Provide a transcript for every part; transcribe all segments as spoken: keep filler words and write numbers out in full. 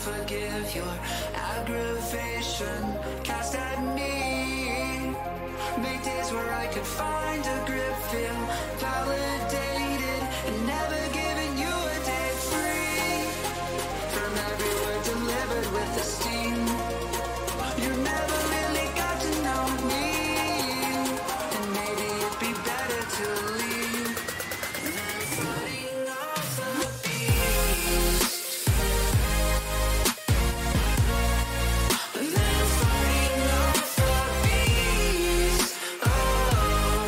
forgive your aggravation cast at me. Make days where I could find a grip, feel validated, and never giving you a day free from every word delivered with esteem. You never really got to know me, and maybe it'd be better to leave than fighting off the beast. Than fighting off the beast. Oh,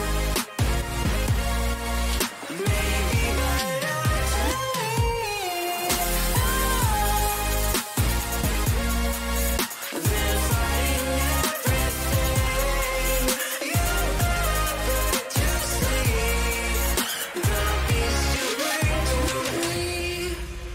maybe better to leave than fighting everything. You never to sleep the beast you bring to me.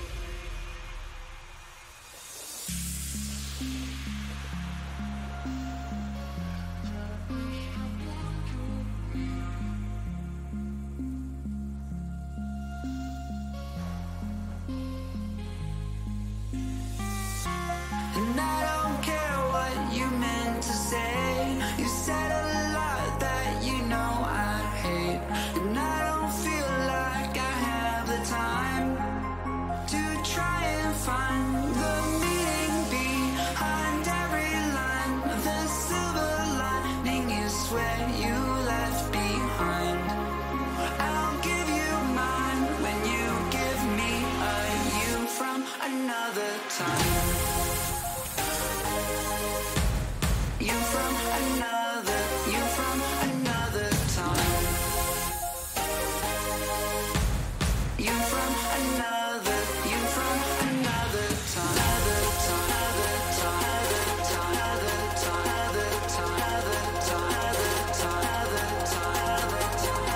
And I don't care what you meant to say. You said a lot that you know I hate. And I don't feel like I have the time to try and find the meaning behind every line. The silver lining is where you left behind. I'll give you mine when you give me a you from another time. You from another, you from another time. You from another, you from another time. Another time, another time, another time, another time, another time, another time, another time, another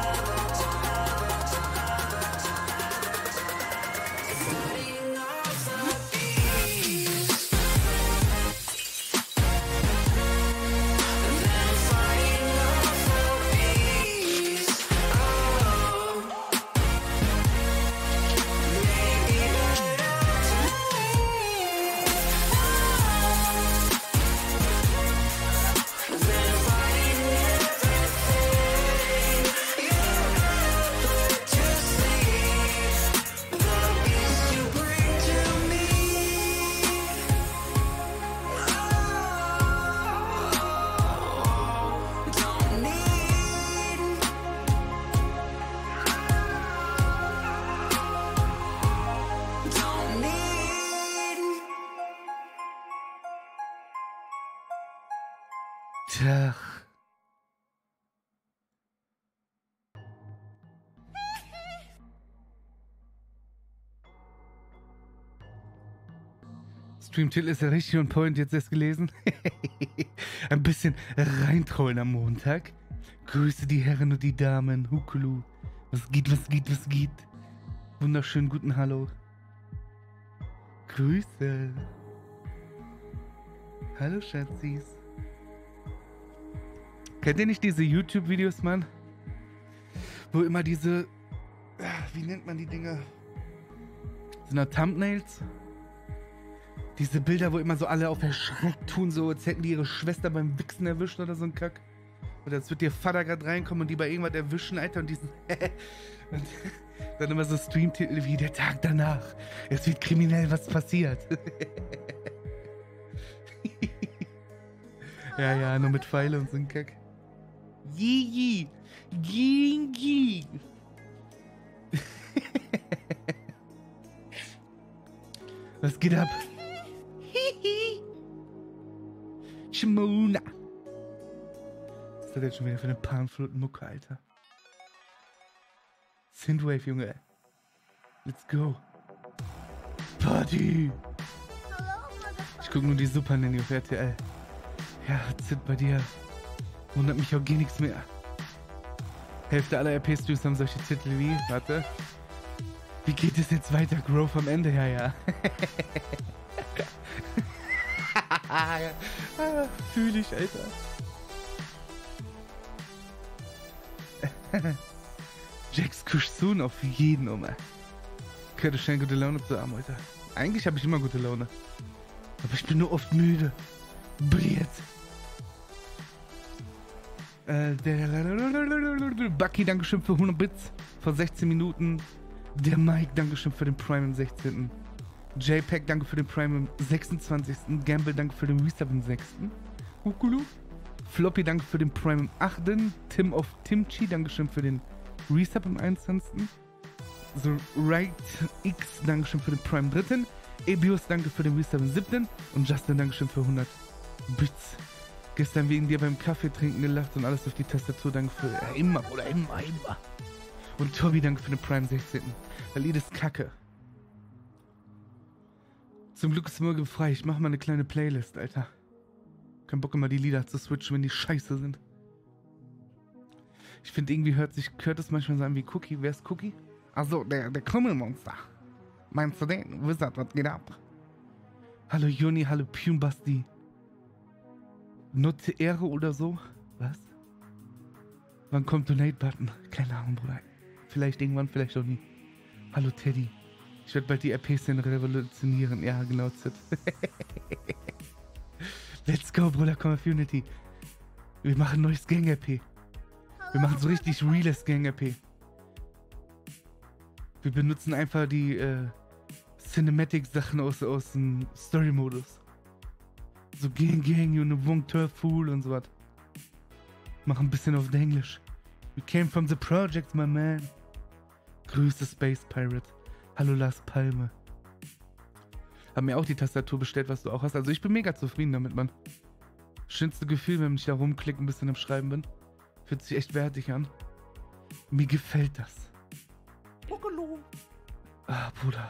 time, fighting off the beast. Than fighting off the beast. Oh, maybe better to leave than fighting everything. You never to sleep the beast you bring to me. Oh, don't need, don't need. Tja. Streamtitel ist ja richtig on point, jetzt erst gelesen. Ein bisschen reintrollen am Montag. Grüße die Herren und die Damen. Hukulu. Was geht, was geht, was geht? Wunderschönen guten Hallo. Grüße. Hallo Schatzis. Kennt ihr nicht diese YouTube-Videos, Mann? Wo immer diese... ah, wie nennt man die Dinger? Sind da Thumbnails? Diese Bilder, wo immer so alle auf erschreckt tun, so als hätten die ihre Schwester beim Wichsen erwischt oder so ein Kack. Oder als wird ihr Vater gerade reinkommen und die bei irgendwas erwischen, Alter, und diesen... und dann immer so Streamtitel wie der Tag danach. Es wird kriminell was passiert. Ja, ja, nur mit Pfeile und so ein Kack. Yee, yee, yee. Was geht ab? Hihi. Shimona. Was ist das jetzt schon wieder für eine Panflötenmucke, Alter? Synthwave, Junge. Let's go. Party. Ich guck nur die Super Nanny auf R T L. Ja, Zit bei dir. Wundert mich auch gar nichts mehr. Hälfte aller R P-Streams haben solche Titel wie, warte. Wie geht es jetzt weiter? Growth am Ende, ja, ja. Fühl ich, Alter. Jax Kushsun auf jeden, Oma. Könnte schnell gute Laune zu haben heute. Eigentlich habe ich immer gute Laune. Aber ich bin nur oft müde. Briert. Äh, der Bucky, Dankeschön für hundert Bits vor sechzehn Minuten. Der Mike, Dankeschön für den Prime im sechzehnten JPEG, danke für den Prime im sechsundzwanzigsten Gamble, danke für den Resub im sechsten Hukulu. Floppy, danke für den Prime im achten Tim of Timchi, Dankeschön für den Resub im einundzwanzigsten The Right X, Dankeschön für den Prime im dritten Ebius, danke für den Resub im siebten Und Justin, Dankeschön für hundert Bits. Gestern wegen dir beim Kaffee trinken gelacht und alles auf die Tastatur, danke für... Ja, immer, Bruder, immer, immer. Und Tobi, danke für den Prime sechzehnten Das Lied ist kacke. Zum Glück ist morgen frei. Ich mach mal eine kleine Playlist, Alter. Kein Bock immer die Lieder zu switchen, wenn die scheiße sind. Ich finde irgendwie hört sich Curtis manchmal so an wie Cookie. Wer ist Cookie? Achso, der, der Krümmelmonster. Meinst du den? Wizard, was geht ab? Hallo Juni, hallo Pumbasti. Note Ehre oder so? Was? Wann kommt Donate-Button? Keine Ahnung, Bruder. Vielleicht irgendwann, vielleicht auch nie. Hallo Teddy. Ich werde bald die R P-Szene revolutionieren. Ja, genau, Z. Let's go, Bruder, Community. Wir machen neues Gang-R P. Wir machen so richtig reales Gang-R P. Wir benutzen einfach die äh, Cinematic-Sachen aus, aus dem Story-Modus. So Gang Gang, you know, Wong Turf Fool und so was. Machen ein bisschen auf Englisch. We came from the project, my man. Grüße Space Pirate. Hallo Lars Palme. Hab mir auch die Tastatur bestellt, was du auch hast. Also ich bin mega zufrieden damit, Mann. Schönste Gefühl, wenn ich da rumklicke, ein bisschen am Schreiben bin. Fühlt sich echt wertig an. Mir gefällt das. Pokolo. Ah, Bruder.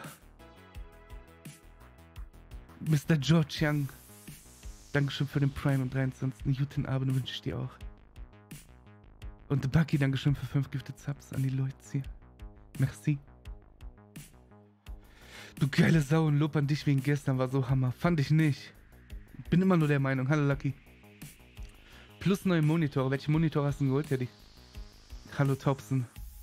Mister George Young. Dankeschön für den Prime am dreiundzwanzigsten Guten Abend wünsche ich dir auch. Und Bucky, Dankeschön für fünf Gifted Subs an die Leute hier. Merci. Du geile Sau und Lob an dich wegen gestern war so Hammer. Fand ich nicht. Bin immer nur der Meinung. Hallo Lucky. Plus neue Monitore. Welche Monitore hast du denn geholt, Teddy? Hallo Thompson.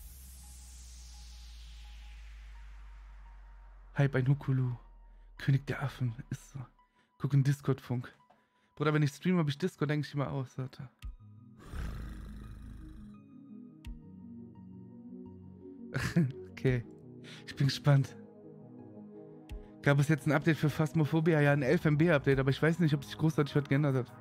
Hype ein Hukulu. König der Affen. Ist so. Guck in Discord-Funk. Bruder, wenn ich streame, habe ich Discord eigentlich immer aus. Warte. Okay. Ich bin gespannt. Gab es jetzt ein Update für Phasmophobia? Ja, ein elf M B-Update, aber ich weiß nicht, ob sich großartig was geändert hat.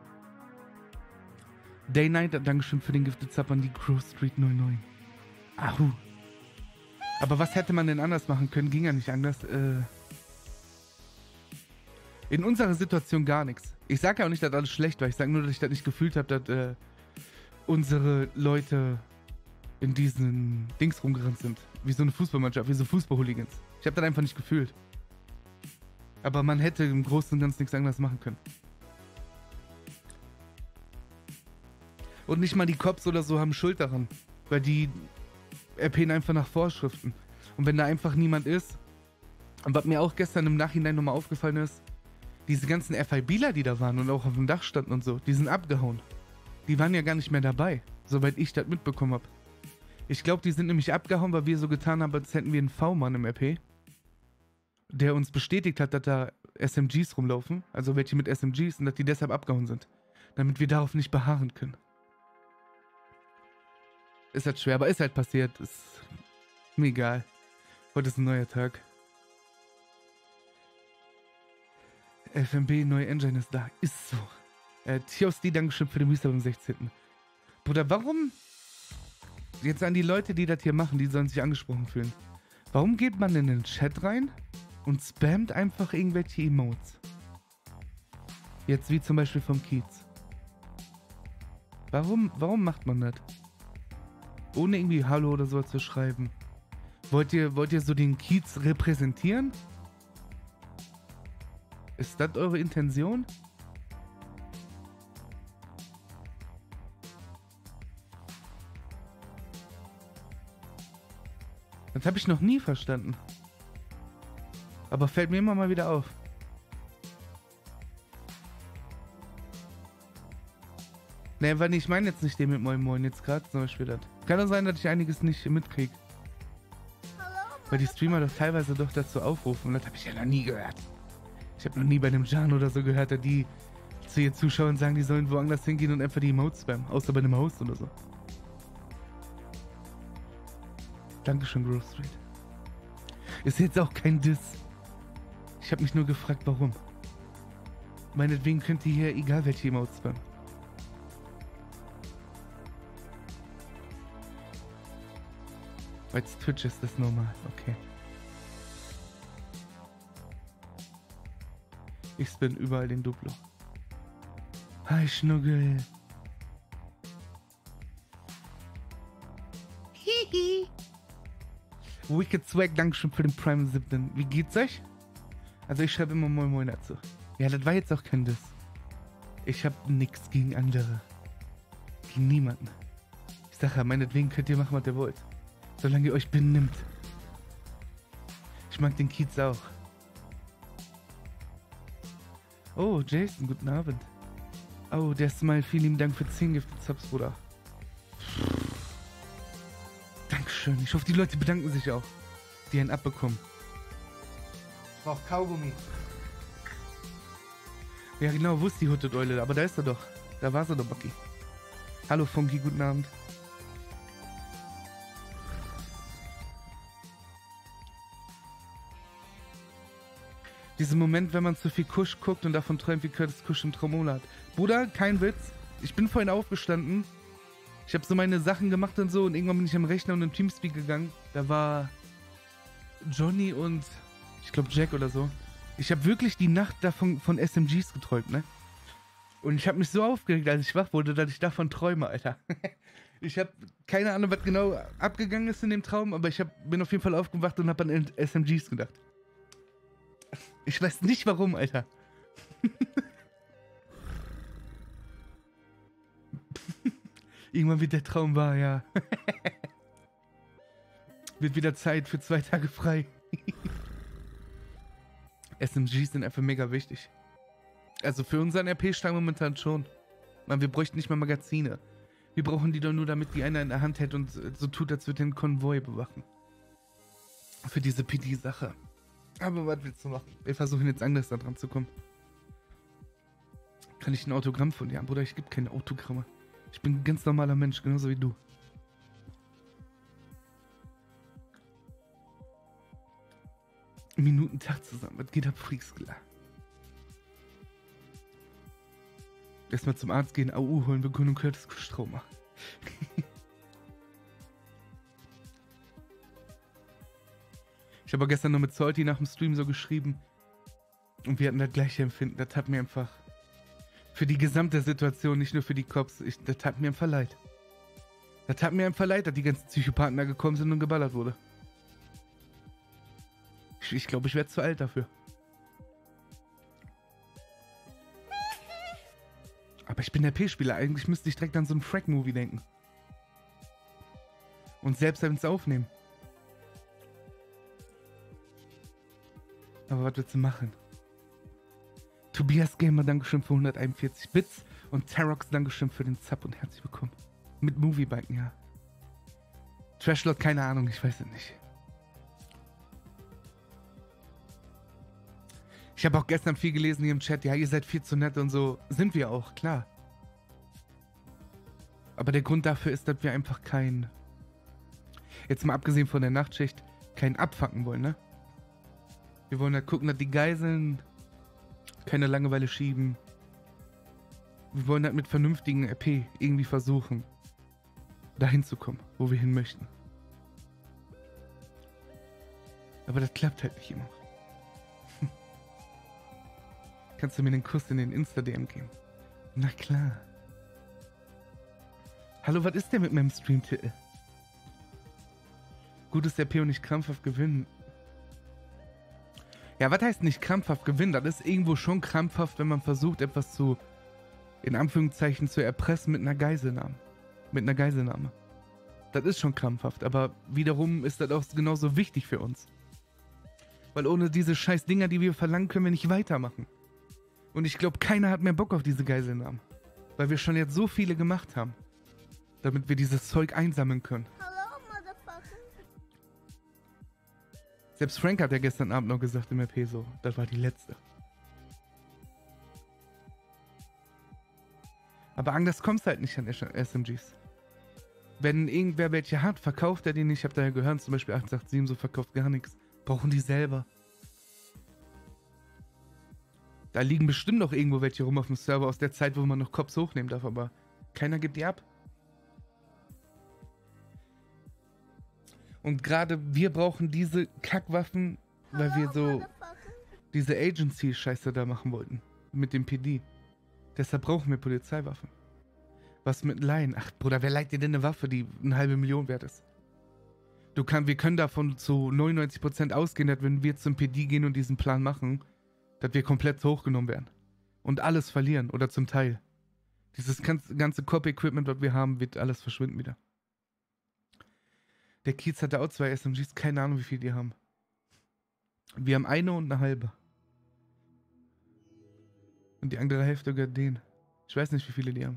Day Night, Dankeschön für den Gifted Sub an die Grove Street null neun. Ahu. Aber was hätte man denn anders machen können? Ging ja nicht anders. Äh In unserer Situation gar nichts. Ich sage ja auch nicht, dass alles schlecht war. Ich sage nur, dass ich das nicht gefühlt habe, dass äh, unsere Leute in diesen Dings rumgerannt sind. Wie so eine Fußballmannschaft, wie so Fußballhooligans. Ich habe das einfach nicht gefühlt. Aber man hätte im Großen und Ganzen nichts anderes machen können. Und nicht mal die Cops oder so haben Schuld daran. Weil die R P'n einfach nach Vorschriften. Und wenn da einfach niemand ist. Und was mir auch gestern im Nachhinein nochmal aufgefallen ist, diese ganzen F I Bler, die da waren und auch auf dem Dach standen und so, die sind abgehauen. Die waren ja gar nicht mehr dabei, soweit ich das mitbekommen habe. Ich glaube, die sind nämlich abgehauen, weil wir so getan haben, als hätten wir einen V-Mann im R P, der uns bestätigt hat, dass da S M Gs rumlaufen, also welche mit S M Gs, und dass die deshalb abgehauen sind, damit wir darauf nicht beharren können. Ist halt schwer, aber ist halt passiert. Ist mir egal. Heute ist ein neuer Tag. F M B, neue Engine ist da. Ist so. Äh, Tios, die Dankeschön für den Resub am sechzehnten Bruder, warum? Jetzt an die Leute, die das hier machen, die sollen sich angesprochen fühlen. Warum geht man in den Chat rein und spammt einfach irgendwelche Emotes? Jetzt wie zum Beispiel vom Kiez. Warum, warum macht man das? Ohne irgendwie Hallo oder so zu schreiben. Wollt ihr, wollt ihr so den Kiez repräsentieren? Ist das eure Intention? Das habe ich noch nie verstanden. Aber fällt mir immer mal wieder auf. Ne, weil ich meine jetzt nicht den mit Moin Moin jetzt gerade zum Beispiel das. Kann doch sein, dass ich einiges nicht mitkriege. Weil die Streamer doch teilweise doch dazu aufrufen. Und das habe ich ja noch nie gehört. Ich habe noch nie bei einem Jan oder so gehört, der die zu ihren Zuschauern sagen, die sollen woanders hingehen und einfach die Emotes spammen. Außer bei einem Host oder so. Dankeschön, Grove Street. Ist jetzt auch kein Diss. Ich habe mich nur gefragt, warum. Meinetwegen könnt ihr hier egal welche Emotes spammen. Als Twitch ist das normal, okay. Ich spin überall den Duplo. Hi, Schnuggel. Hihi. Wicked Swag, Dankeschön für den Prime siebten. Wie geht's euch? Also ich schreibe immer Moin Moin dazu. Ja, das war jetzt auch kein Diss. Ich hab nix gegen andere. Gegen niemanden. Ich sag ja, meinetwegen könnt ihr machen, was ihr wollt. Solange ihr euch benimmt. Ich mag den Kiez auch. Oh, Jason, guten Abend. Oh, der Smile, vielen lieben Dank für zehn Gifted Subs, Bruder. Dankeschön. Ich hoffe, die Leute bedanken sich auch, die einen abbekommen. Ich brauch Kaugummi. Ja, genau, wo ist die Huttet-Eule? Aber da ist er doch. Da war sie doch, Bucky. Hallo, Funky, guten Abend. Dieser Moment, wenn man zu viel Kusch guckt und davon träumt, wie Curtis Kusch im Traumol hat. Bruder, kein Witz. Ich bin vorhin aufgestanden. Ich habe so meine Sachen gemacht und so und irgendwann bin ich am Rechner und im Teamspeak gegangen. Da war Johnny und ich glaube Jack oder so. Ich habe wirklich die Nacht davon von S M Gs geträumt, ne? Und ich habe mich so aufgeregt, als ich wach wurde, dass ich davon träume, Alter. Ich habe keine Ahnung, was genau abgegangen ist in dem Traum, aber ich hab, bin auf jeden Fall aufgewacht und habe an S M Gs gedacht. Ich weiß nicht warum, Alter. Irgendwann wird der Traum wahr, ja. Wird wieder Zeit für zwei Tage frei. S M Gs sind einfach mega wichtig. Also für unseren R P-Strang momentan schon. Man, wir bräuchten nicht mal Magazine. Wir brauchen die doch nur, damit die einer in der Hand hält und so tut, als würde den Konvoi bewachen. Für diese P D-Sache. Aber was willst du machen? Wir versuchen jetzt anders da dran zu kommen. Kann ich ein Autogramm von dir haben? Bruder, ich gebe keine Autogramme. Ich bin ein ganz normaler Mensch, genauso wie du. Minutentag zusammen. Was geht ab, Freaks? Klar. Erstmal zum Arzt gehen, A U holen, Begründung Curtis Kusch-Trauma. Ich habe gestern noch mit Salty nach dem Stream so geschrieben und wir hatten das gleiche Empfinden. Das hat mir einfach für die gesamte Situation, nicht nur für die Cops, ich, das hat mir einfach leid. Das hat mir einfach leid, dass die ganzen Psychopathen da gekommen sind und geballert wurde. Ich glaube, ich, glaub, ich werde zu alt dafür. Aber ich bin R P-Spieler, eigentlich müsste ich direkt an so einen Frag-Movie denken. Und selbst ins Aufnehmen. Aber was willst du machen? Tobias Gamer, Dankeschön für hunderteinundvierzig Bits. Und Tarox, Dankeschön für den Sub und herzlich willkommen. Mit Moviebiken, ja. Trashlord, keine Ahnung, ich weiß es nicht. Ich habe auch gestern viel gelesen hier im Chat. Ja, ihr seid viel zu nett und so. Sind wir auch, klar. Aber der Grund dafür ist, dass wir einfach kein... Jetzt mal abgesehen von der Nachtschicht, kein abfacken wollen, ne? Wir wollen halt gucken, dass die Geiseln keine Langeweile schieben. Wir wollen halt mit vernünftigen R P irgendwie versuchen, dahin zu kommen, wo wir hin möchten. Aber das klappt halt nicht immer. Kannst du mir den Kuss in den Insta-D M geben? Na klar. Hallo, was ist denn mit meinem Stream-Titel? Gutes R P und nicht krampfhaft gewinnen. Ja, was heißt nicht krampfhaft gewinnen? Das ist irgendwo schon krampfhaft, wenn man versucht, etwas zu, in Anführungszeichen, zu erpressen mit einer Geiselnahme. Mit einer Geiselnahme. Das ist schon krampfhaft, aber wiederum ist das auch genauso wichtig für uns. Weil ohne diese scheiß Dinger, die wir verlangen, können wir nicht weitermachen. Und ich glaube, keiner hat mehr Bock auf diese Geiselnahmen. Weil wir schon jetzt so viele gemacht haben. Damit wir dieses Zeug einsammeln können. Hello, motherfucker. Selbst Frank hat ja gestern Abend noch gesagt im R P so, das war die letzte. Aber anders kommst halt nicht an S M Gs. Wenn irgendwer welche hat, verkauft er die nicht. Ich hab daher gehört, zum Beispiel acht acht sieben so verkauft gar nichts. Brauchen die selber. Da liegen bestimmt noch irgendwo welche rum auf dem Server aus der Zeit, wo man noch Cops hochnehmen darf, aber keiner gibt die ab. Und gerade wir brauchen diese Kackwaffen, weil wir so diese Agency-Scheiße da machen wollten. Mit dem P D. Deshalb brauchen wir Polizeiwaffen. Was mit Leihen? Ach, Bruder, wer leiht dir denn eine Waffe, die eine halbe Million wert ist? Du kann, wir können davon zu neunundneunzig Prozent ausgehen, dass wenn wir zum P D gehen und diesen Plan machen, dass wir komplett hochgenommen werden. Und alles verlieren, oder zum Teil. Dieses ganze Cop-Equipment, was wir haben, wird alles verschwinden wieder. Der Kiez hatte auch zwei S M Gs, keine Ahnung, wie viel die haben. Wir haben eine und eine halbe. Und die andere Hälfte gehört denen. Ich weiß nicht, wie viele die haben.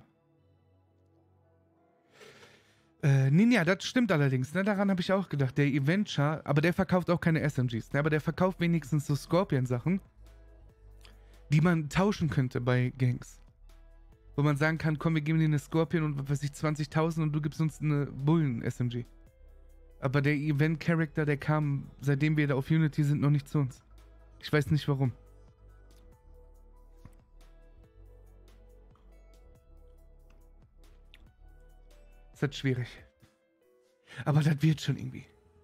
Äh, Ninja, das stimmt allerdings, ne? Daran habe ich auch gedacht. Der Avenger, aber der verkauft auch keine S M Gs, ne? Aber der verkauft wenigstens so Scorpion-Sachen, die man tauschen könnte bei Gangs. Wo man sagen kann, komm, wir geben dir eine Scorpion und was weiß ich, zwanzigtausend und du gibst uns eine Bullen-S M G. Aber der Event-Character, der kam, seitdem wir da auf Unity sind, noch nicht zu uns. Ich weiß nicht warum. Ist halt schwierig. Aber das wird schon irgendwie.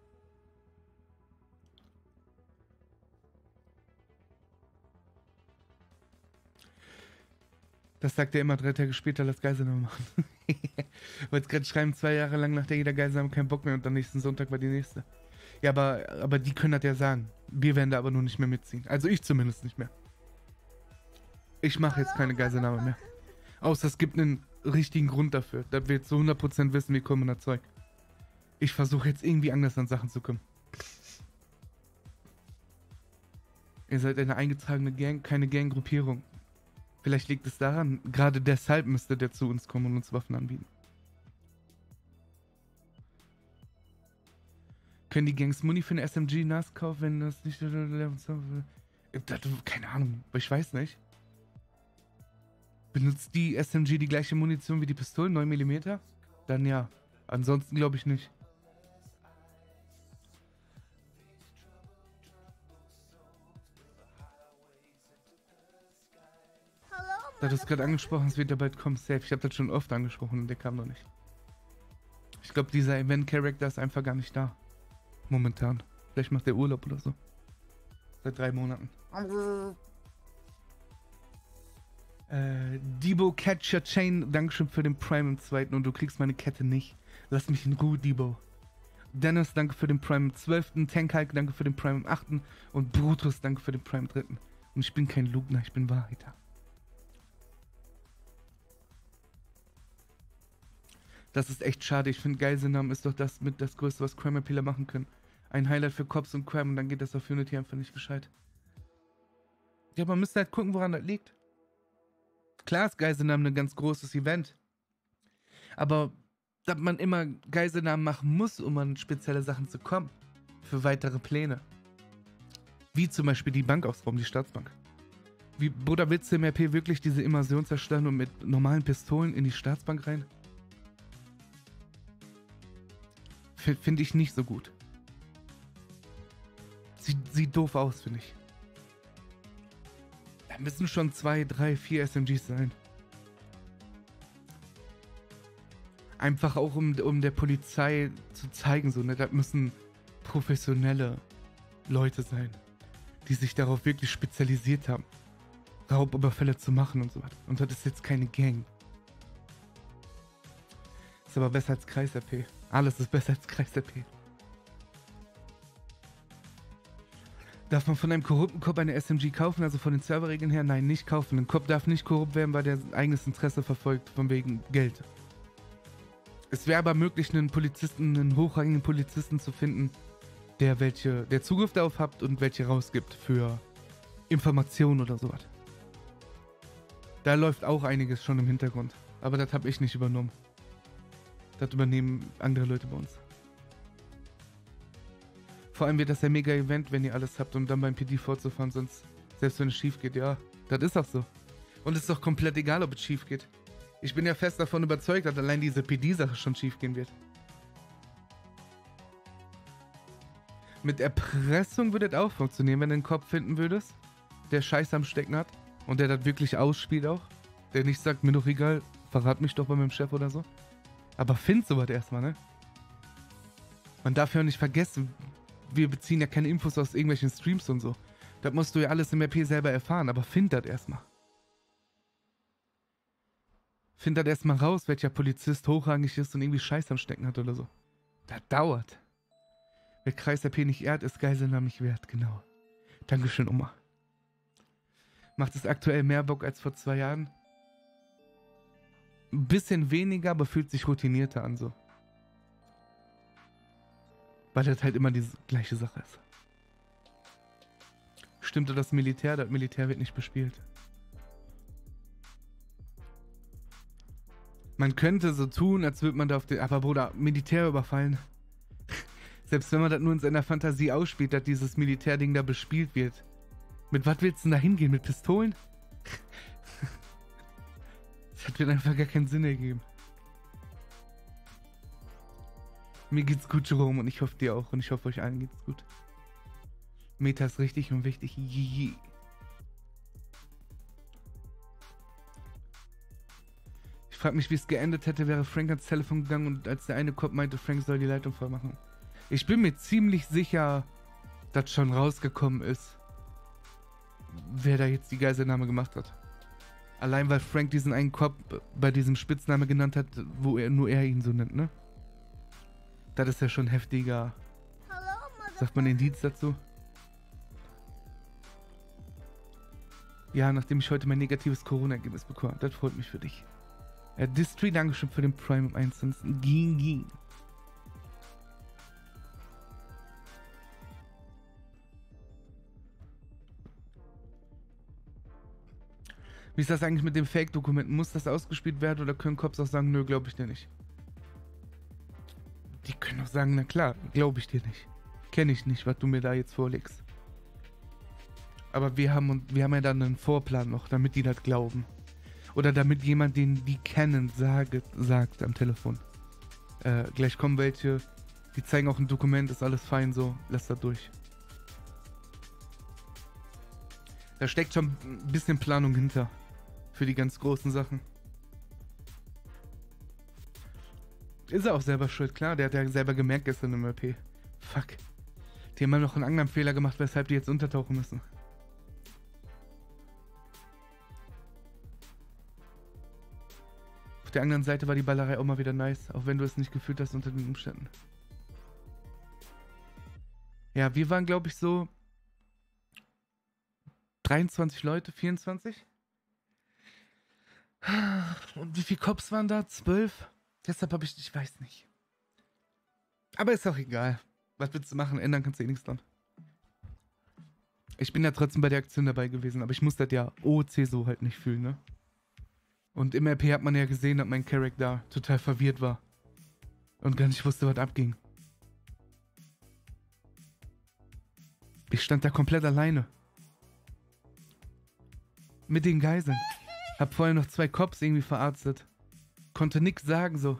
Das sagt er immer drei Tage später, lass Geiselnahme machen. Wollte gerade schreiben, zwei Jahre lang nach der jeder Geiselnahme keinen Bock mehr und am nächsten Sonntag war die nächste. Ja, aber, aber die können das ja sagen. Wir werden da aber nur nicht mehr mitziehen. Also ich zumindest nicht mehr. Ich mache jetzt keine Geiselnahme mehr. Außer es gibt einen richtigen Grund dafür. Da wir zu hundert Prozent wissen, wir kommen in das Zeug. Ich versuche jetzt irgendwie anders an Sachen zu kommen. Ihr seid eine eingetragene Gang, keine Ganggruppierung. Vielleicht liegt es daran, gerade deshalb müsste der zu uns kommen und uns Waffen anbieten. Können die Gangs Muni für eine S M G nachkaufen, wenn das nicht... Keine Ahnung, ich weiß nicht. Benutzt die S M G die gleiche Munition wie die Pistolen, neun Millimeter? Dann ja. Ansonsten glaube ich nicht. Da du es gerade angesprochen hast, wird er bald kommen. Safe. Ich habe das schon oft angesprochen und der kam noch nicht. Ich glaube, dieser Event-Character ist einfach gar nicht da. Momentan. Vielleicht macht er Urlaub oder so. Seit drei Monaten. Äh, Debo Catcher Chain, Dankeschön für den Prime im zweiten und du kriegst meine Kette nicht. Lass mich in Ruhe, Debo. Dennis, danke für den Prime im zwölften Tank Hulk, danke für den Prime im achten und Brutus, danke für den Prime im dritten Und ich bin kein Lugner, ich bin Wahrheiter. Das ist echt schade. Ich finde, Geiselnahmen ist doch das mit das Größte, was Crime Appealer machen können. Ein Highlight für Cops und Crime und dann geht das auf Unity einfach nicht gescheit. Ja, man müsste halt gucken, woran das liegt. Klar ist Geiselnahmen ein ganz großes Event. Aber dass man immer Geiselnahmen machen muss, um an spezielle Sachen zu kommen. Für weitere Pläne. Wie zum Beispiel die Bankausraum, die Staatsbank. Wie, Bruder, willst du im R P wirklich diese Immersion zerstören und mit normalen Pistolen in die Staatsbank rein? Finde ich nicht so gut. Sieht, sieht doof aus, finde ich. Da müssen schon zwei, drei, vier S M Gs sein. Einfach auch, um, um der Polizei zu zeigen, so, ne, das müssen professionelle Leute sein, die sich darauf wirklich spezialisiert haben, Raubüberfälle zu machen und so weiter. Und das ist jetzt keine Gang. Ist aber besser als Kreis-R P. Alles ist besser als Kreis-R P. Darf man von einem korrupten Cop eine S M G kaufen, also von den Serverregeln her? Nein, nicht kaufen. Ein Cop darf nicht korrupt werden, weil der sein eigenes Interesse verfolgt, von wegen Geld. Es wäre aber möglich, einen Polizisten, einen hochrangigen Polizisten zu finden, der welche, der Zugriff darauf hat und welche rausgibt für Informationen oder sowas. Da läuft auch einiges schon im Hintergrund. Aber das habe ich nicht übernommen. Das übernehmen andere Leute bei uns. Vor allem wird das ja mega Event, wenn ihr alles habt, um dann beim P D fortzufahren, sonst, selbst wenn es schief geht, ja, das ist auch so. Und es ist doch komplett egal, ob es schief geht. Ich bin ja fest davon überzeugt, dass allein diese P D-Sache schon schief gehen wird. Mit Erpressung würde das auch funktionieren, wenn du einen Kopf finden würdest, der Scheiß am Stecken hat und der das wirklich ausspielt auch. Der nicht sagt, mir doch egal, verrat mich doch bei meinem Chef oder so. Aber find sowas erstmal, ne? Man darf ja auch nicht vergessen, wir beziehen ja keine Infos aus irgendwelchen Streams und so. Das musst du ja alles im R P selber erfahren, aber find das erstmal. Find das erstmal raus, welcher Polizist hochrangig ist und irgendwie Scheiß am Stecken hat oder so. Das dauert. Wer Kreis R P nicht ehrt, ist Geiselnahme nicht wert, genau. Dankeschön, Oma. Macht es aktuell mehr Bock als vor zwei Jahren? Ein bisschen weniger, aber fühlt sich routinierter an so. Weil das halt immer die gleiche Sache ist. Stimmte das Militär? Das Militär wird nicht bespielt. Man könnte so tun, als würde man da auf den... Aber Bruder, Militär überfallen. Selbst wenn man das nur in seiner Fantasie ausspielt, dass dieses Militärding da bespielt wird. Mit was willst du denn da hingehen? Mit Pistolen? Das wird einfach gar keinen Sinn ergeben. Mir geht's gut, Jerome, und ich hoffe dir auch. Und ich hoffe, euch allen geht's gut. Meta ist richtig und wichtig. Je. Ich frage mich, wie es geendet hätte, wäre Frank ans Telefon gegangen und als der eine Cop meinte, Frank soll die Leitung voll machen. Ich bin mir ziemlich sicher, dass schon rausgekommen ist, wer da jetzt die Geiselnahme gemacht hat. Allein weil Frank diesen einen Cop bei diesem Spitzname genannt hat, wo er nur er ihn so nennt, ne? Das ist ja schon heftiger. Sagt man Indiz dazu? Ja, nachdem ich heute mein negatives Corona-Ergebnis bekomme. Das freut mich für dich. Äh, Distry, Dankeschön für den Prime um eins. Ging, ging. Wie ist das eigentlich mit dem Fake-Dokumenten? Muss das ausgespielt werden oder können Cops auch sagen, nö, glaube ich dir nicht? Die können auch sagen, na klar, glaube ich dir nicht. Kenne ich nicht, was du mir da jetzt vorlegst. Aber wir haben, wir haben ja dann einen Vorplan noch, damit die das glauben. Oder damit jemand, den die kennen, sage, sagt am Telefon. Äh, gleich kommen welche, die zeigen auch ein Dokument, ist alles fein so, lass das durch. Da steckt schon ein bisschen Planung hinter. Für die ganz großen Sachen. Ist er auch selber schuld, klar. Der hat ja selber gemerkt gestern im R P. Fuck. Die haben noch einen anderen Fehler gemacht, weshalb die jetzt untertauchen müssen. Auf der anderen Seite war die Ballerei auch mal wieder nice, auch wenn du es nicht gefühlt hast unter den Umständen. Ja, wir waren, glaube ich, so dreiundzwanzig Leute, vierundzwanzig. Und wie viele Cops waren da? zwölf? Deshalb habe ich, ich weiß nicht. Aber ist auch egal. Was willst du machen? Ändern kannst du eh nichts dran. Ich bin ja trotzdem bei der Aktion dabei gewesen, aber ich muss das ja O C so halt nicht fühlen, ne? Und im R P hat man ja gesehen, dass mein Charakter total verwirrt war. Und gar nicht wusste, was abging. Ich stand da komplett alleine. Mit den Geiseln. Hab vorher noch zwei Cops irgendwie verarztet. Konnte nix sagen, so.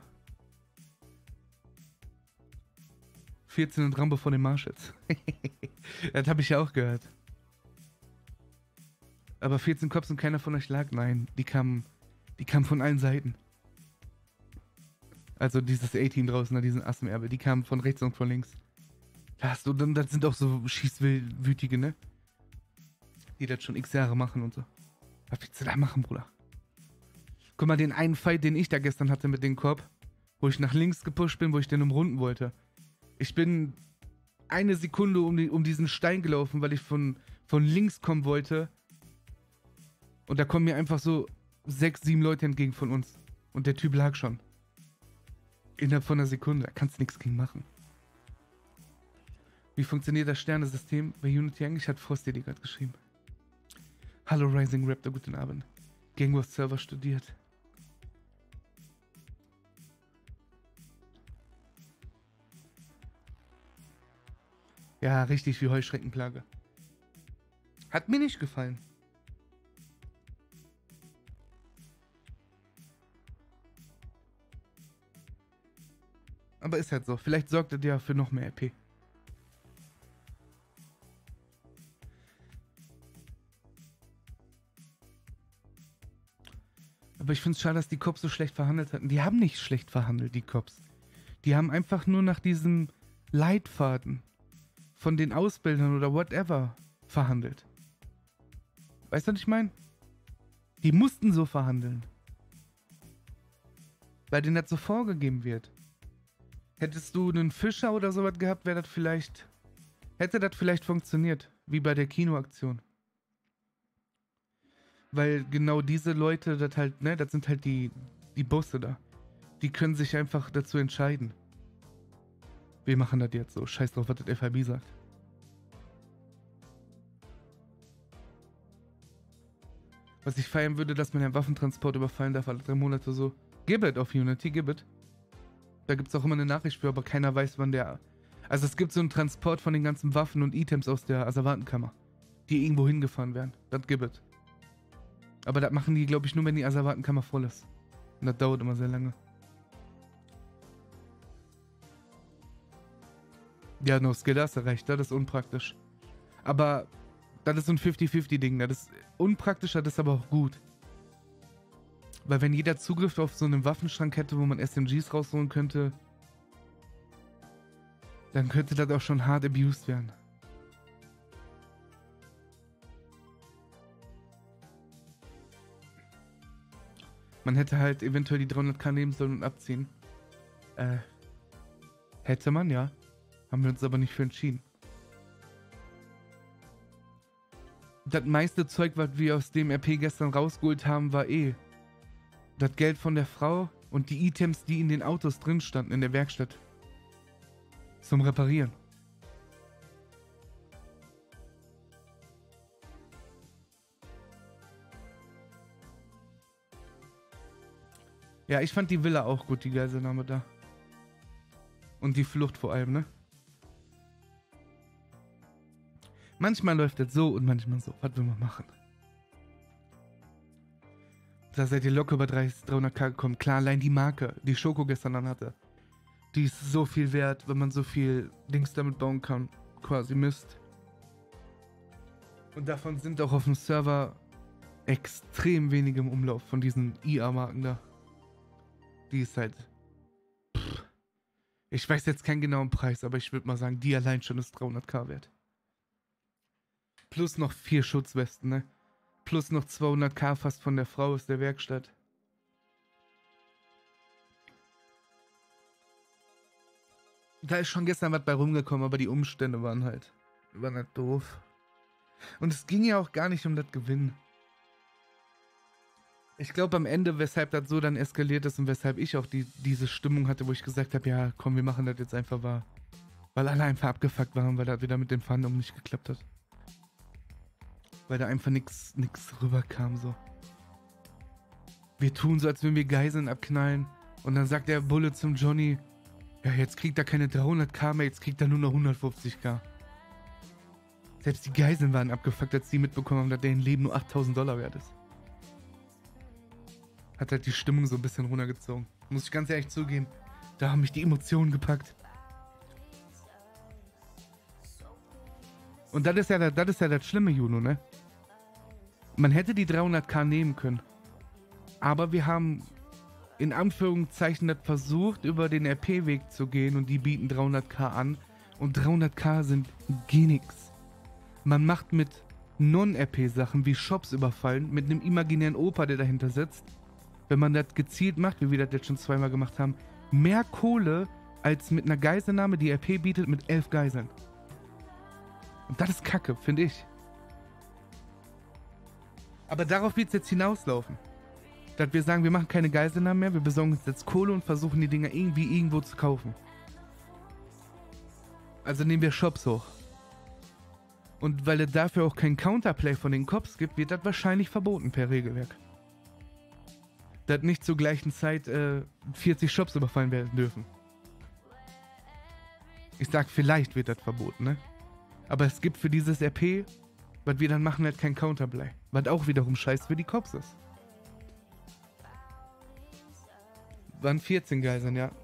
vierzehn und Rambo vor dem Marsch jetzt. Das habe ich ja auch gehört. Aber vierzehn Cops und keiner von euch lag? Nein, die kamen, die kamen von allen Seiten. Also dieses A-Team draußen, diesen Ass im Ärmel, die kamen von rechts und von links. Das, das sind auch so Schießwütige, ne? Die das schon x Jahre machen und so. Was willst du da machen, Bruder? Guck mal, den einen Fight, den ich da gestern hatte mit dem Korb, wo ich nach links gepusht bin, wo ich den umrunden wollte. Ich bin eine Sekunde um, die, um diesen Stein gelaufen, weil ich von, von links kommen wollte. Und da kommen mir einfach so sechs, sieben Leute entgegen von uns. Und der Typ lag schon. Innerhalb von einer Sekunde. Da kannst du nichts gegen machen. Wie funktioniert das Sternesystem bei Unity eigentlich? Hat Frosty dir gerade geschrieben. Hallo Rising Raptor, guten Abend. Gangwar Server studiert. Ja, richtig wie Heuschreckenplage. Hat mir nicht gefallen. Aber ist halt so. Vielleicht sorgt er ja für noch mehr R P. Aber ich finde es schade, dass die Cops so schlecht verhandelt hatten. Die haben nicht schlecht verhandelt, die Cops. Die haben einfach nur nach diesem Leitfaden von den Ausbildern oder whatever verhandelt. Weißt du, was ich meine? Die mussten so verhandeln. Weil denen das so vorgegeben wird. Hättest du einen Fischer oder sowas gehabt, wäre das vielleicht... Hätte das vielleicht funktioniert. Wie bei der Kinoaktion. Weil genau diese Leute, das halt, ne, das sind halt die, die Bosse da. Die können sich einfach dazu entscheiden. Wir machen das jetzt so. Scheiß drauf, was das F I B sagt. Was ich feiern würde, dass man einen Waffentransport überfallen darf, alle drei Monate so. Gib it auf Unity, gib it. Da gibt es auch immer eine Nachricht für, aber keiner weiß, wann der... Also es gibt so einen Transport von den ganzen Waffen und Items aus der Asservatenkammer, die irgendwo hingefahren werden. Das gibt es. Aber das machen die, glaube ich, nur, wenn die Asservatenkammer voll ist. Und das dauert immer sehr lange. Ja, no skill, da hast du recht, das ist unpraktisch. Aber das ist so ein fifty fifty Ding, das ist unpraktisch, das ist aber auch gut. Weil wenn jeder Zugriff auf so einen Waffenschrank hätte, wo man S M Gs rausholen könnte, dann könnte das auch schon hart abused werden. Man hätte halt eventuell die dreihunderttausend nehmen sollen und abziehen. Äh, hätte man, ja. Haben wir uns aber nicht für entschieden. Das meiste Zeug, was wir aus dem R P gestern rausgeholt haben, war eh das Geld von der Frau und die Items, die in den Autos drin standen in der Werkstatt. Zum Reparieren. Ja, ich fand die Villa auch gut, die Geiselnahme da. Und die Flucht vor allem, ne? Manchmal läuft das so und manchmal so. Was will man machen? Da seid ihr locker über dreihunderttausend gekommen. Klar, allein die Marke, die Schoko gestern an hatte, die ist so viel wert, wenn man so viel Dings damit bauen kann. Quasi Mist. Und davon sind auch auf dem Server extrem wenige im Umlauf von diesen I A-Marken da. Die ist halt... Pff. Ich weiß jetzt keinen genauen Preis, aber ich würde mal sagen, die allein schon ist dreihunderttausend wert. Plus noch vier Schutzwesten, ne? Plus noch zweihunderttausend fast von der Frau aus der Werkstatt. Da ist schon gestern was bei rumgekommen, aber die Umstände waren halt, waren halt doof. Und es ging ja auch gar nicht um das Gewinnen. Ich glaube am Ende, weshalb das so dann eskaliert ist und weshalb ich auch die, diese Stimmung hatte, wo ich gesagt habe, ja komm, wir machen das jetzt einfach, war, weil alle einfach abgefuckt waren, weil das wieder mit dem Fandom nicht geklappt hat. Weil da einfach nichts nix rüberkam so. Wir tun so, als würden wir Geiseln abknallen und dann sagt der Bulle zum Johnny, ja jetzt kriegt er keine dreihunderttausend mehr, jetzt kriegt er nur noch hundertfünfzigtausend. Selbst die Geiseln waren abgefuckt, als die mitbekommen haben, dass deren Leben nur achttausend Dollar wert ist. Hat halt die Stimmung so ein bisschen runtergezogen. Muss ich ganz ehrlich zugeben. Da haben mich die Emotionen gepackt. Und das ist ja das, ist ja das Schlimme, Juno, ne? Man hätte die dreihunderttausend nehmen können. Aber wir haben in Anführungszeichen das versucht, über den R P-Weg zu gehen und die bieten dreihunderttausend an. Und dreihunderttausend sind gar nichts. Man macht mit Non-R P-Sachen wie Shops überfallen, mit einem imaginären Opa, der dahinter sitzt, wenn man das gezielt macht, wie wir das jetzt schon zweimal gemacht haben, mehr Kohle als mit einer Geiselnahme, die R P bietet, mit elf Geiseln. Und das ist Kacke, finde ich. Aber darauf wird es jetzt hinauslaufen. Dass wir sagen, wir machen keine Geiselnahmen mehr, wir besorgen uns jetzt Kohle und versuchen die Dinger irgendwie irgendwo zu kaufen. Also nehmen wir Shops hoch. Und weil es dafür auch kein Counterplay von den Cops gibt, wird das wahrscheinlich verboten per Regelwerk. Dass nicht zur gleichen Zeit äh, vierzig Shops überfallen werden dürfen. Ich sag, vielleicht wird das verboten, ne? Aber es gibt für dieses R P, was wir dann machen, halt kein Counterplay. Was auch wiederum scheiße für die Cops ist. Waren vierzehn Geiseln, ja.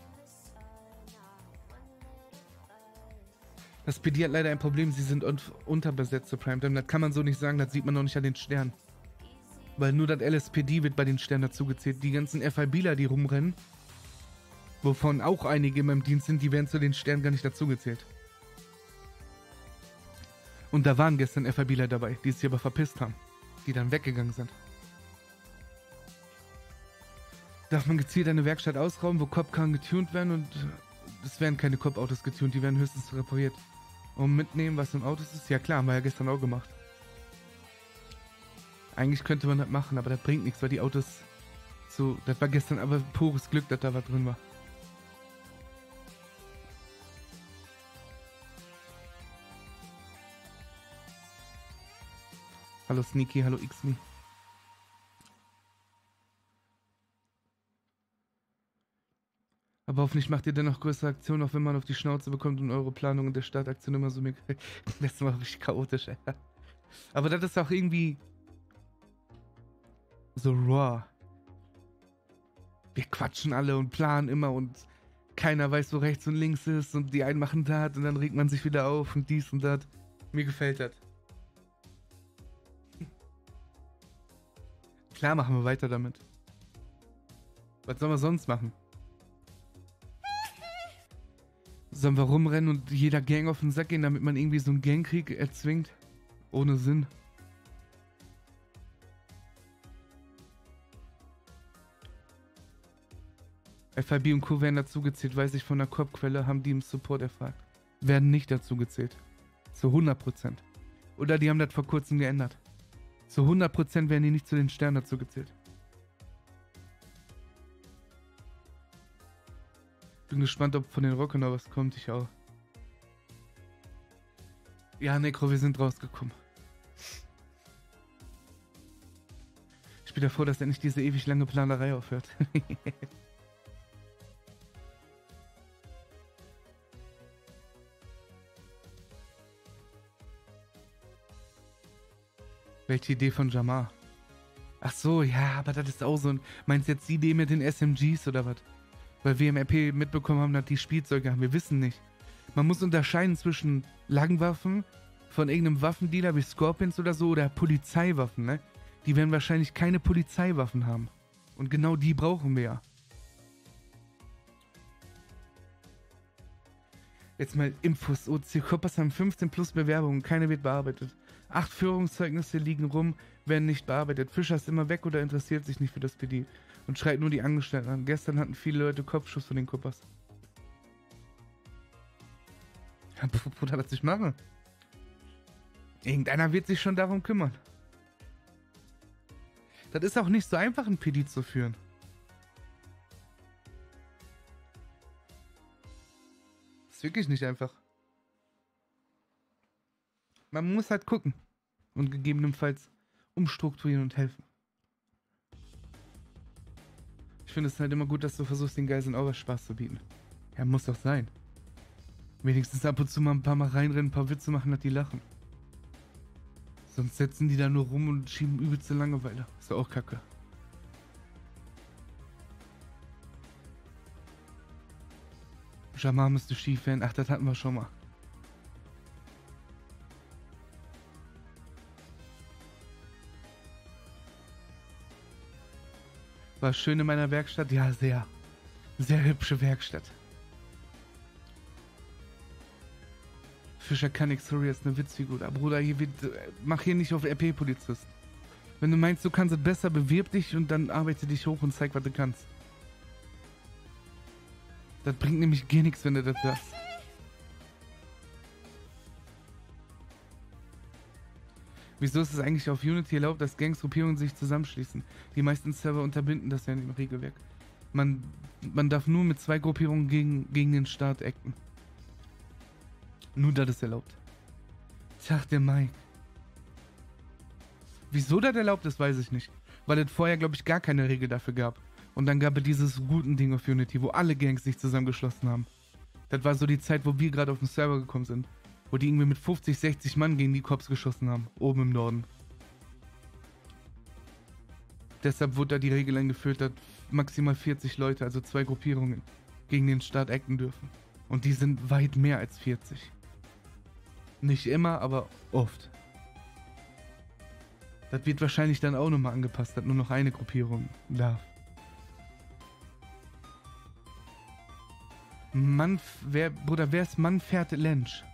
Das P D hat leider ein Problem, sie sind un unterbesetzt zu Primetime. Das kann man so nicht sagen, das sieht man noch nicht an den Sternen. Weil nur das L S P D wird bei den Sternen dazugezählt. Die ganzen F I Bler, die rumrennen, wovon auch einige in meinem Dienst sind, die werden zu den Sternen gar nicht dazugezählt. Und da waren gestern F I Bler dabei, die sich aber verpisst haben. Die dann weggegangen sind. Darf man gezielt eine Werkstatt ausrauben, wo Cop-Karren getuned werden und es werden keine Cop-Autos getuned, die werden höchstens repariert. Und mitnehmen, was im Auto ist? Ja klar, haben wir ja gestern auch gemacht. Eigentlich könnte man das machen, aber das bringt nichts, weil die Autos so... Das war gestern aber pures Glück, dass da was drin war. Hallo Sneaky, hallo Xme. Aber hoffentlich macht ihr dennoch größere Aktionen, auch wenn man auf die Schnauze bekommt und eure Planungen der Startaktion immer so mir gefällt. Das war richtig chaotisch, ey. Aber das ist auch irgendwie so raw. Wir quatschen alle und planen immer und keiner weiß, wo rechts und links ist und die einen machen das und dann regt man sich wieder auf und dies und das. Mir gefällt das. Klar machen wir weiter damit. Was sollen wir sonst machen? Sollen wir rumrennen und jeder Gang auf den Sack gehen, damit man irgendwie so einen Gangkrieg erzwingt? Ohne Sinn. F I B und Co. werden dazugezählt, weiß ich von der Cop-Quelle, haben die im Support erfragt. Werden nicht dazugezählt. Zu hundert Prozent. Oder die haben das vor kurzem geändert. Zu hundert Prozent werden die nicht zu den Sternen dazugezählt. Bin gespannt, ob von den Rockern noch was kommt. Ich auch. Ja, Necro, wir sind rausgekommen. Ich bin davor, dass endlich diese ewig lange Planerei aufhört. Welche Idee von Jamar? Ach so, ja, aber das ist auch so ein... Meinst du jetzt die Idee mit den S M Gs oder was? Weil wir im R P mitbekommen haben, dass die Spielzeuge haben. Wir wissen nicht. Man muss unterscheiden zwischen Langwaffen von irgendeinem Waffendealer wie Scorpions oder so oder Polizeiwaffen, ne? Die werden wahrscheinlich keine Polizeiwaffen haben. Und genau die brauchen wir ja. Jetzt mal Infos. O C Coppers haben fünfzehn plus Bewerbungen. Keine wird bearbeitet. Acht Führungszeugnisse liegen rum, werden nicht bearbeitet. Fischer ist immer weg oder interessiert sich nicht für das P D. Und schreit nur die Angestellten an. Gestern hatten viele Leute Kopfschuss von den Kuppers. Ja, Bruder, was ich mache? Irgendeiner wird sich schon darum kümmern. Das ist auch nicht so einfach, ein P D zu führen. Das ist wirklich nicht einfach. Man muss halt gucken. Und gegebenenfalls umstrukturieren und helfen. Ich finde es halt immer gut, dass du versuchst, den Geiseln auch was Spaß zu bieten. Ja, muss doch sein. Wenigstens ab und zu mal ein paar Mal reinrennen, ein paar Witze machen, dass die lachen. Sonst setzen die da nur rum und schieben übelste Langeweile. Ist doch auch kacke. Jamar müsste Ski werden. Ach, das hatten wir schon mal. War schön in meiner Werkstatt? Ja, sehr. Sehr hübsche Werkstatt. Fischer Cunning-Story ist eine Witzfigur. Bruder, hier wird, mach hier nicht auf R P-Polizist. Wenn du meinst, du kannst es besser, bewirb dich und dann arbeite dich hoch und zeig, was du kannst. Das bringt nämlich gar nichts, wenn du das sagst. Wieso ist es eigentlich auf Unity erlaubt, dass Gangs-Gruppierungen sich zusammenschließen? Die meisten Server unterbinden das ja im Regelwerk. Man, man darf nur mit zwei Gruppierungen gegen, gegen den Staat acten. Nur das ist erlaubt. Tag, der Mike. Wieso das erlaubt ist, weiß ich nicht. Weil es vorher, glaube ich, gar keine Regel dafür gab. Und dann gab es dieses guten Ding auf Unity, wo alle Gangs sich zusammengeschlossen haben. Das war so die Zeit, wo wir gerade auf den Server gekommen sind. Wo die irgendwie mit fünfzig, sechzig Mann gegen die Cops geschossen haben. Oben im Norden. Deshalb wurde da die Regel eingeführt, dass maximal vierzig Leute, also zwei Gruppierungen, gegen den Staat acten dürfen. Und die sind weit mehr als vierzig. Nicht immer, aber oft. Das wird wahrscheinlich dann auch nochmal angepasst, dass nur noch eine Gruppierung darf. Mann, wer, Bruder, wer ist Manfred Lynch?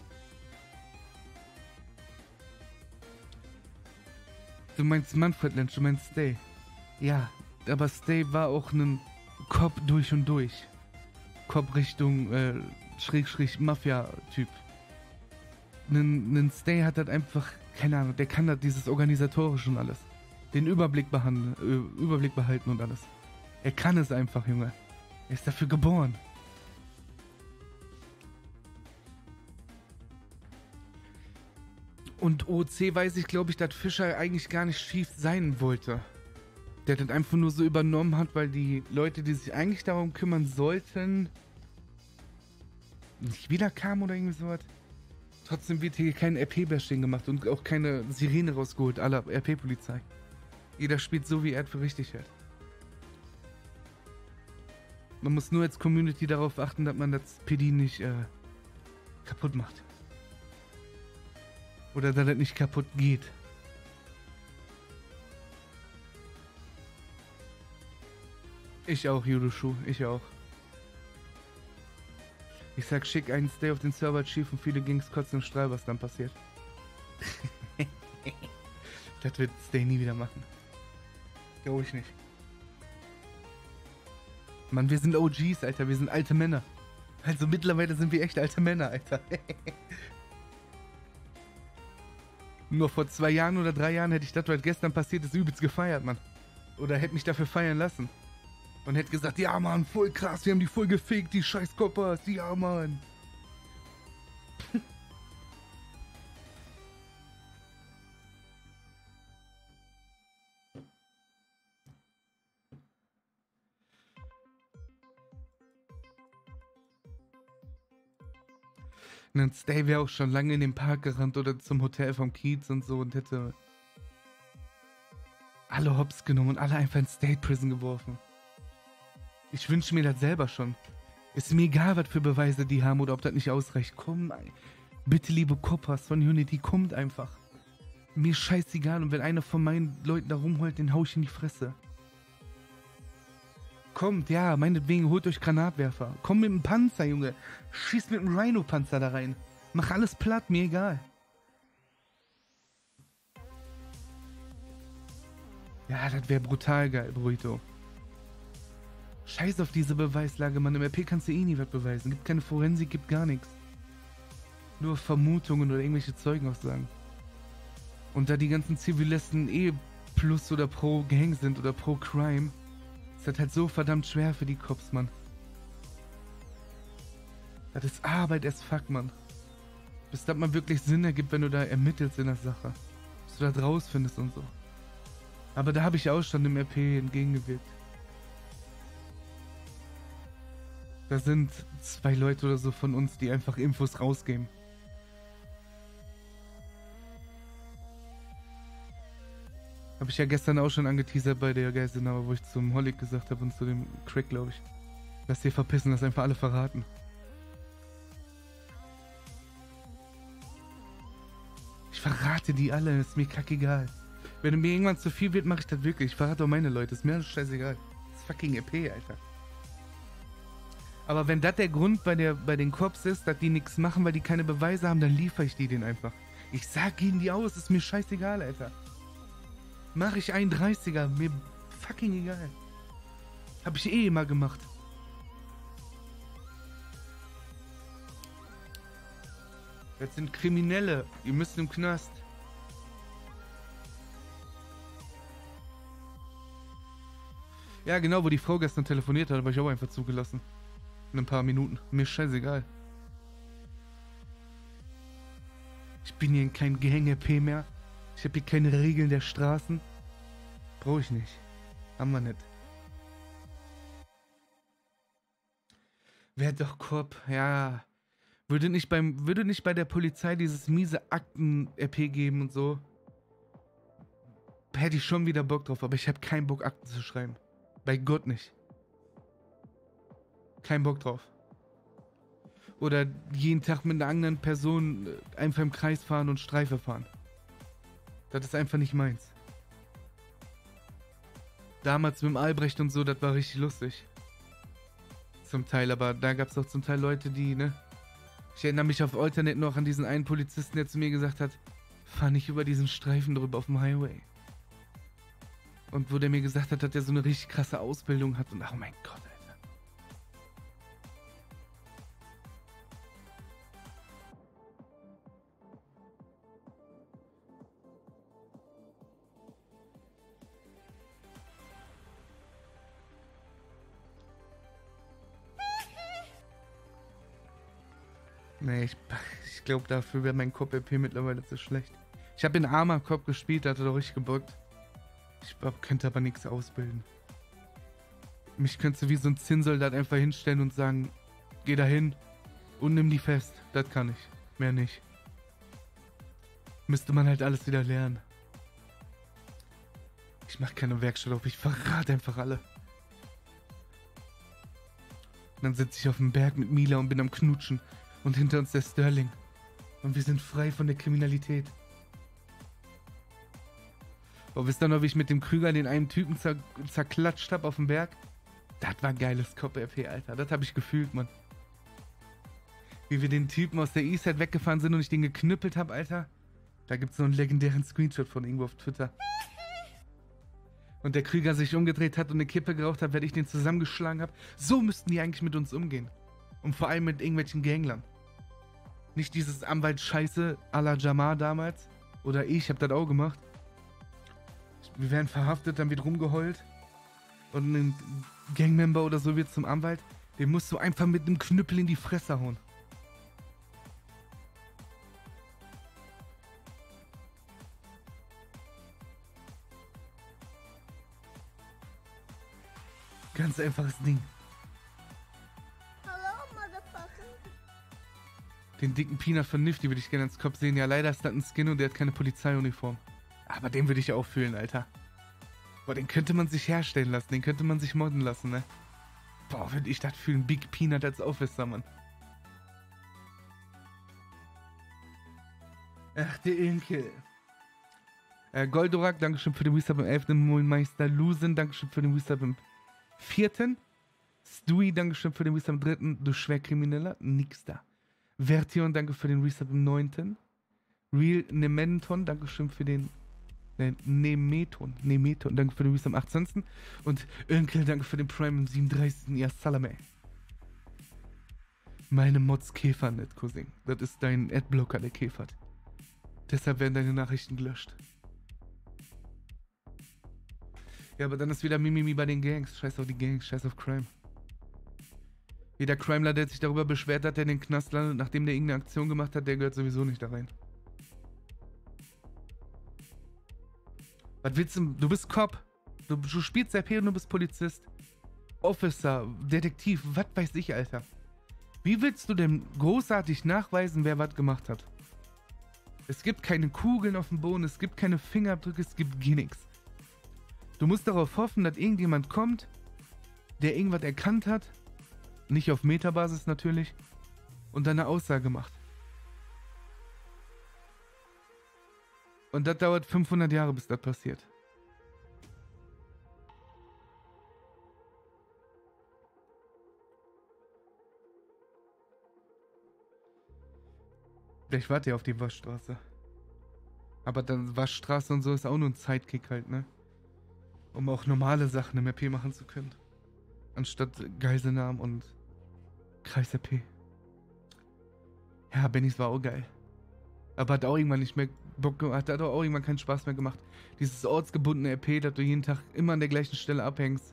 Du meinst Manfred Lynch, du meinst Stay. Ja, aber Stay war auch ein Cop durch und durch. Cop Richtung äh, Schräg-Schräg Mafia-Typ. Ein Stay hat halt einfach, keine Ahnung, der kann halt dieses Organisatorische und alles. Den Überblick behandeln, äh, Überblick behalten und alles. Er kann es einfach, Junge. Er ist dafür geboren. Und O C weiß ich, glaube ich, dass Fischer eigentlich gar nicht Chief sein wollte. Der das einfach nur so übernommen hat, weil die Leute, die sich eigentlich darum kümmern sollten, nicht wiederkamen oder irgendwie sowas. Trotzdem wird hier kein R P-Bashing gemacht und auch keine Sirene rausgeholt, à la R P-Polizei. Jeder spielt so, wie er es für richtig hält. Man muss nur als Community darauf achten, dass man das P D nicht äh, kaputt macht. Oder dass das nicht kaputt geht. Ich auch, Yudushu, ich auch. Ich sag, schick einen Stay auf den Server Chief und viele Gangs kotzen im Strahl, was dann passiert. Das wird Stay nie wieder machen. Glaube ich nicht. Mann, wir sind O Gs, Alter, wir sind alte Männer. Also mittlerweile sind wir echt alte Männer, Alter. Nur vor zwei Jahren oder drei Jahren hätte ich das, was gestern passiert ist, übelst gefeiert, Mann. Oder hätte mich dafür feiern lassen. Und hätte gesagt, ja, Mann, voll krass, wir haben die voll gefickt, die scheiß Koppers, ja, Mann. Und dann Stay wäre auch schon lange in den Park gerannt oder zum Hotel vom Kiez und so und hätte alle hops genommen und alle einfach in State Prison geworfen. Ich wünsche mir das selber schon. Ist mir egal, was für Beweise die haben oder ob das nicht ausreicht. Komm, bitte, liebe Koppers von Unity, kommt einfach. Mir scheißegal, und wenn einer von meinen Leuten da rumheult, den hau ich in die Fresse. Kommt, ja, meinetwegen, holt euch Granatwerfer. Komm mit dem Panzer, Junge. Schießt mit dem Rhino-Panzer da rein. Mach alles platt, mir egal. Ja, das wäre brutal geil, Burrito. Scheiß auf diese Beweislage, Mann. Im R P kannst du eh nie was beweisen. Gibt keine Forensik, gibt gar nichts. Nur Vermutungen oder irgendwelche Zeugenaussagen. Und da die ganzen Zivilisten eh plus oder pro Gang sind oder pro Crime, ist das halt so verdammt schwer für die Cops, Mann. Das ist Arbeit as fuck, Mann. Bis das mal wirklich Sinn ergibt, wenn du da ermittelst in der Sache. Bis du da rausfindest und so. Aber da habe ich auch schon dem R P entgegengewirkt. Da sind zwei Leute oder so von uns, die einfach Infos rausgeben. Habe ich ja gestern auch schon angeteasert bei der Geiselnahme, wo ich zum Holic gesagt habe und zu dem Craig, glaube ich. Lass dir verpissen, lass einfach alle verraten. Ich verrate die alle, ist mir kackegal. Wenn mir irgendwann zu viel wird, mache ich das wirklich. Ich verrate auch meine Leute, ist mir scheißegal. Das ist fucking E P, Alter. Aber wenn das der Grund bei, der, bei den Cops ist, dass die nichts machen, weil die keine Beweise haben, dann liefere ich die den einfach. Ich sag ihnen die aus, ist mir scheißegal, Alter. Mach ich einen dreißiger, mir fucking egal. Hab ich eh immer gemacht. Das sind Kriminelle, ihr müsst im Knast. Ja, genau, wo die Frau gestern telefoniert hat, habe ich auch einfach zugelassen. In ein paar Minuten. Mir scheißegal. Ich bin hier in kein Gang-R P mehr. Ich habe hier keine Regeln der Straßen. Brauche ich nicht. Haben wir nicht. Wer doch Cop? Ja. Würde nicht beim, würde nicht bei der Polizei dieses miese Akten-R P geben und so. Hätte ich schon wieder Bock drauf, aber ich habe keinen Bock, Akten zu schreiben. Bei Gott nicht. Kein Bock drauf. Oder jeden Tag mit einer anderen Person einfach im Kreis fahren und Streife fahren. Das ist einfach nicht meins. Damals mit dem Albrecht und so, das war richtig lustig. Zum Teil, aber da gab es auch zum Teil Leute, die, ne? Ich erinnere mich auf Alternate noch an diesen einen Polizisten, der zu mir gesagt hat, fahr nicht über diesen Streifen drüber auf dem Highway. Und wo der mir gesagt hat, dass er so eine richtig krasse Ausbildung hat und oh mein Gott, Alter. Nee, ich, ich glaube, dafür wäre mein Cop-R P mittlerweile zu schlecht. Ich habe in Arma Cop gespielt, da hat er doch richtig gebockt. Ich könnte aber nichts ausbilden. Mich könntest du wie so ein Zinnsoldat einfach hinstellen und sagen, geh da hin und nimm die fest. Das kann ich. Mehr nicht. Müsste man halt alles wieder lernen. Ich mache keine Werkstatt auf, ich verrate einfach alle. Und dann sitze ich auf dem Berg mit Mila und bin am Knutschen. Und hinter uns der Sterling. Und wir sind frei von der Kriminalität. Oh, wisst ihr noch, wie ich mit dem Krüger den einen Typen zer zerklatscht habe auf dem Berg? Das war geiles Cop-R P, Alter. Das habe ich gefühlt, Mann. Wie wir den Typen aus der Eastside weggefahren sind und ich den geknüppelt habe, Alter. Da gibt es so einen legendären Screenshot von irgendwo auf Twitter. Und der Krüger sich umgedreht hat und eine Kippe geraucht hat, während ich den zusammengeschlagen habe. So müssten die eigentlich mit uns umgehen. Und vor allem mit irgendwelchen Ganglern. Nicht dieses Anwalt-Scheiße à la Jamar damals. Oder ich, hab das auch gemacht. Wir werden verhaftet, dann wird rumgeheult. Und ein Gangmember oder so wird zum Anwalt. Den musst du einfach mit einem Knüppel in die Fresse hauen. Ganz einfaches Ding. Den dicken Peanut von Nifty würde ich gerne als Kopf sehen. Ja, leider ist das ein Skin und der hat keine Polizeiuniform. Aber den würde ich auch fühlen, Alter. Boah, den könnte man sich herstellen lassen. Den könnte man sich modden lassen, ne? Boah, würde ich das fühlen. Big Peanut als Officer, Mann. Ach, der Inke. Äh, Goldorak, Dankeschön für den Resub im elften Meister Lusen, Dankeschön für den Resub im vierten Stewie, Dankeschön für den Resub im dritten Du Schwerkrimineller, nix da. Vertion, danke für den Resub im neunten Real Nementon, Dankeschön für den ne, Nemeton, Nemeton, danke für den Resub im achtzehnten Und Önkel, danke für den Prime im siebenunddreißigsten Ja, Salame. Meine Mods käfern nicht, Cousin. Das ist dein Adblocker, der käfert. Deshalb werden deine Nachrichten gelöscht. Ja, aber dann ist wieder Mimimi bei den Gangs. Scheiß auf die Gangs, scheiß auf Crime. Jeder Crimeler, der sich darüber beschwert hat, der in den Knast landet, nachdem der irgendeine Aktion gemacht hat, der gehört sowieso nicht da rein. Was willst du? Du bist Cop. Du, du spielst R P und du bist Polizist. Officer, Detektiv, was weiß ich, Alter. Wie willst du denn großartig nachweisen, wer was gemacht hat? Es gibt keine Kugeln auf dem Boden, es gibt keine Fingerabdrücke, es gibt gar nichts. Du musst darauf hoffen, dass irgendjemand kommt, der irgendwas erkannt hat, nicht auf Metabasis natürlich, und dann eine Aussage macht. Und das dauert fünfhundert Jahre, bis das passiert. Ich warte ja auf die Waschstraße. Aber dann Waschstraße und so ist auch nur ein Sidekick halt, ne? Um auch normale Sachen im R P machen zu können. Anstatt Geiselnahmen und Kreis-R P. Ja, Bennys war auch geil. Aber hat auch irgendwann nicht mehr Bock gemacht, hat auch irgendwann keinen Spaß mehr gemacht. Dieses ortsgebundene R P, dass du jeden Tag immer an der gleichen Stelle abhängst.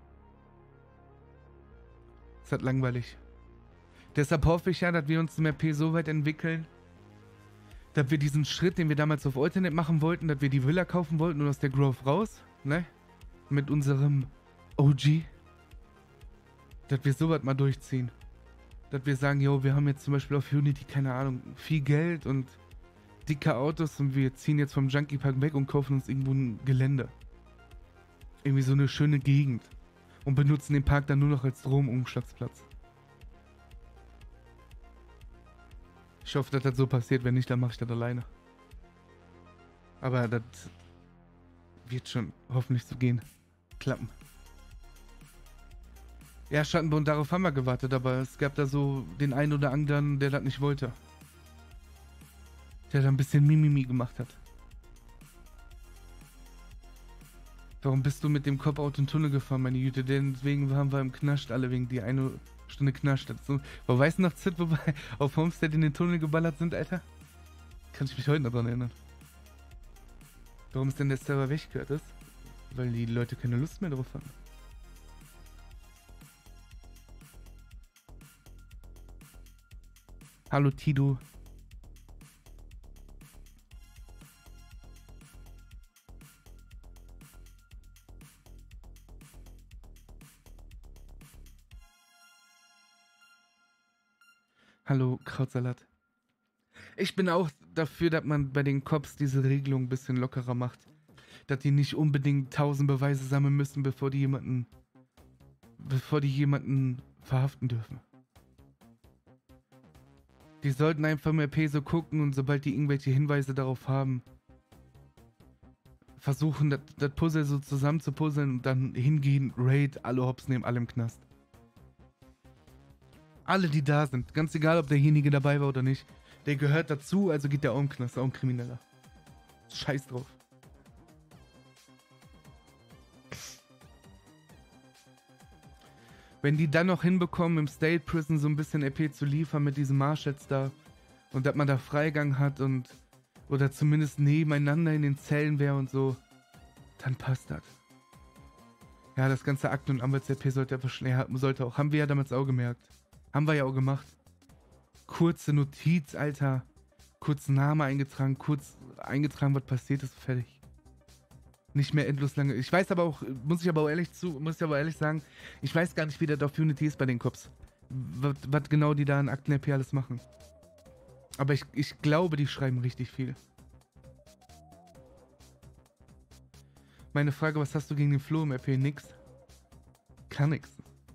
Ist halt langweilig. Deshalb hoffe ich ja, dass wir uns im R P so weit entwickeln, dass wir diesen Schritt, den wir damals auf Alternate machen wollten, dass wir die Villa kaufen wollten und aus der Grove raus, ne? Mit unserem O G. Dass wir sowas mal durchziehen. dass wir sagen, jo, wir haben jetzt zum Beispiel auf Unity, keine Ahnung, viel Geld und dicke Autos und wir ziehen jetzt vom Junkie Park weg und kaufen uns irgendwo ein Gelände. Irgendwie so eine schöne Gegend. Und benutzen den Park dann nur noch als Stromumschlagsplatz. Ich hoffe, dass das so passiert. Wenn nicht, dann mache ich das alleine. Aber das wird schon hoffentlich so gehen. Klappen. Ja, Schattenbund, darauf haben wir gewartet, aber es gab da so den einen oder anderen, der das nicht wollte. Der da ein bisschen Mimimi gemacht hat. Warum bist du mit dem Kopf aus dem Tunnel gefahren, meine Güte? Deswegen waren wir im Knast, alle wegen die eine Stunde Knast. So, wo weißt du noch, Zit, wo wir auf Homestead in den Tunnel geballert sind, Alter? Kann ich mich heute noch dran erinnern. Warum ist denn der Server weggehört ist? Weil die Leute keine Lust mehr drauf haben. Hallo Tido. Hallo Krautsalat. Ich bin auch dafür, dass man bei den Cops diese Regelung ein bisschen lockerer macht. Dass die nicht unbedingt tausend Beweise sammeln müssen, bevor die jemanden, bevor die jemanden verhaften dürfen. Die sollten einfach im R P so gucken und sobald die irgendwelche Hinweise darauf haben, versuchen, das, das Puzzle so zusammen zu puzzeln und dann hingehen, Raid, alle hops nehmen, alle im Knast. Alle, die da sind, ganz egal, ob derjenige dabei war oder nicht, der gehört dazu, also geht der auch im Knast, auch ein Krimineller. Scheiß drauf. Wenn die dann noch hinbekommen, im State Prison so ein bisschen R P zu liefern mit diesen Marshals da und dass man da Freigang hat und oder zumindest nebeneinander in den Zellen wäre und so, dann passt das. Ja, das ganze Akten- und Anwalts-R P sollte einfach schnell, sollte auch, haben wir ja damals auch gemerkt. Haben wir ja auch gemacht. Kurze Notiz, Alter. Kurz Name eingetragen, kurz eingetragen, was passiert ist, fertig. Nicht mehr endlos lange. Ich weiß aber auch, muss ich aber auch ehrlich zu, muss ich aber ehrlich sagen, ich weiß gar nicht, wie das auf Unity ist bei den Cops. Was, was genau die da in Akten-R P alles machen. Aber ich, ich glaube, die schreiben richtig viel. Meine Frage, was hast du gegen den Flo im R P? Nix. Kann nix.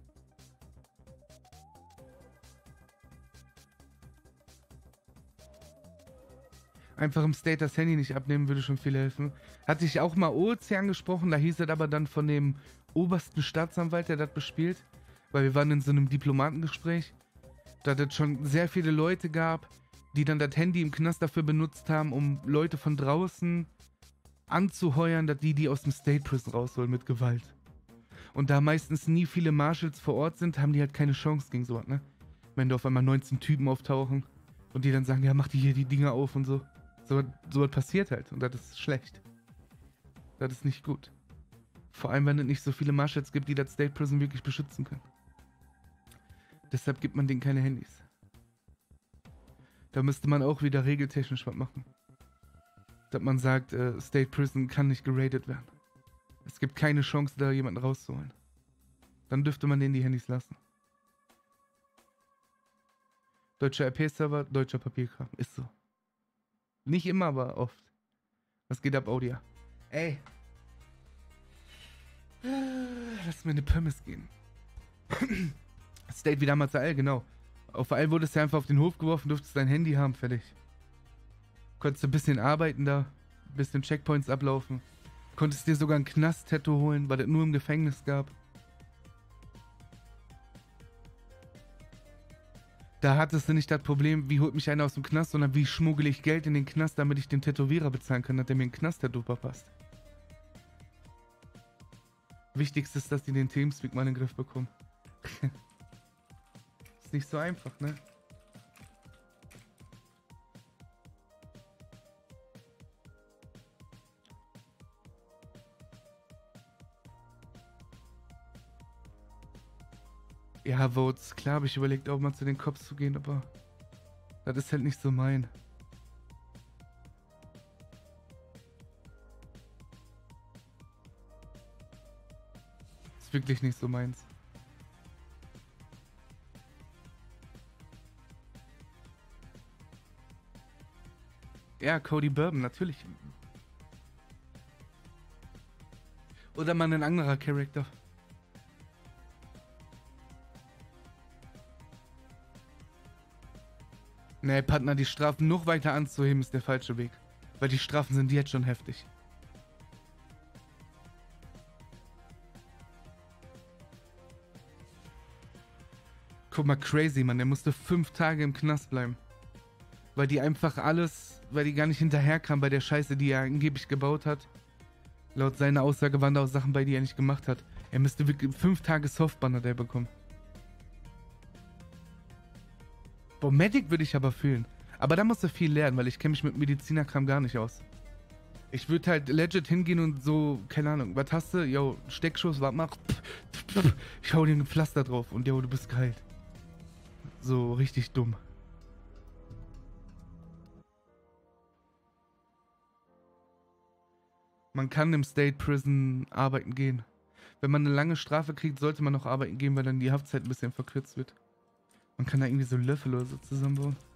Einfach im State das Handy nicht abnehmen, würde schon viel helfen. Hatte ich auch mal O E C angesprochen, da hieß es aber dann von dem obersten Staatsanwalt, der das bespielt, weil wir waren in so einem Diplomatengespräch, da es schon sehr viele Leute gab, die dann das Handy im Knast dafür benutzt haben, um Leute von draußen anzuheuern, dass die die aus dem State Prison rausholen mit Gewalt. Und da meistens nie viele Marshals vor Ort sind, haben die halt keine Chance gegen sowas, ne? Wenn da auf einmal neunzehn Typen auftauchen und die dann sagen, ja, mach die hier die Dinger auf und so. So, so was passiert halt und das ist schlecht. Das ist nicht gut. Vor allem, wenn es nicht so viele Marshals gibt, die das State Prison wirklich beschützen können. Deshalb gibt man denen keine Handys. Da müsste man auch wieder regeltechnisch was machen. Dass man sagt, äh, State Prison kann nicht geradet werden. Es gibt keine Chance, da jemanden rauszuholen. Dann dürfte man denen die Handys lassen. Deutscher R P-Server, deutscher Papierkram. Ist so. Nicht immer, aber oft. Was geht ab, Audia? Ey. Lass mir eine Pommes gehen. State wie damals A L, genau. Auf A L wurdest du einfach auf den Hof geworfen, durftest dein Handy haben, fertig. Konntest du ein bisschen arbeiten da, ein bisschen Checkpoints ablaufen. Konntest dir sogar ein Knast-Tattoo holen, weil es nur im Gefängnis gab. Da hattest du nicht das Problem, wie holt mich einer aus dem Knast, sondern wie schmuggle ich Geld in den Knast, damit ich den Tätowierer bezahlen kann, dass der mir ein Knast-Tattoo verpasst. Wichtigste ist, dass die den Teamspeak mal in den Griff bekommen. Ist nicht so einfach, ne? Ja, Votes, klar habe ich überlegt, auch mal zu den Cops zu gehen, aber das ist halt nicht so mein. Ist wirklich nicht so meins. Ja, Cody Bourbon, natürlich. Oder mal ein anderer Charakter. Nee, Partner, die Strafen noch weiter anzuheben, ist der falsche Weg. Weil die Strafen sind jetzt schon heftig. Guck mal, crazy, Mann. Der musste fünf Tage im Knast bleiben. Weil die einfach alles, weil die gar nicht hinterherkamen bei der Scheiße, die er angeblich gebaut hat. Laut seiner Aussage waren da auch Sachen bei, die er nicht gemacht hat. Er müsste wirklich fünf Tage Softbanner der bekommen. Boah, Medic würde ich aber fühlen. Aber da musst du viel lernen, weil ich kenne mich mit Medizinerkram gar nicht aus. Ich würde halt legit hingehen und so, keine Ahnung, was hast du? Yo, Steckschuss, was mach? Ich hau dir ein Pflaster drauf und yo, du bist geheilt. So richtig dumm. Man kann im State Prison arbeiten gehen. Wenn man eine lange Strafe kriegt, sollte man noch arbeiten gehen, weil dann die Haftzeit ein bisschen verkürzt wird. Man kann da irgendwie so Löffel oder so zusammenbauen.